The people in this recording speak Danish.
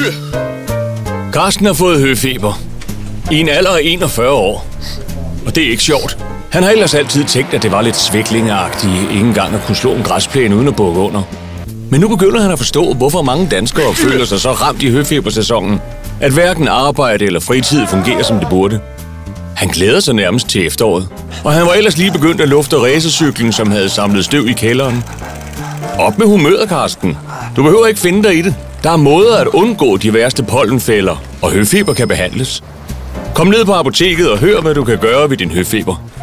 Carsten har fået høfeber. I en alder af 41 år. Og det er ikke sjovt. Han har ellers altid tænkt, at det var lidt svæklingeagtigt ikke engang at kunne slå en græsplæne uden at bukke under. Men nu begynder han at forstå, hvorfor mange danskere føler sig så ramt i høfebersæsonen, at hverken arbejde eller fritid fungerer, som det burde. Han glæder sig nærmest til efteråret, og han var ellers lige begyndt at lufte racercyklen, som havde samlet støv i kælderen. Op med humøret, Carsten. Du behøver ikke finde dig i det. Der er måder at undgå de værste pollenfælder, og høfeber kan behandles. Kom ned på apoteket og hør, hvad du kan gøre ved din høfeber.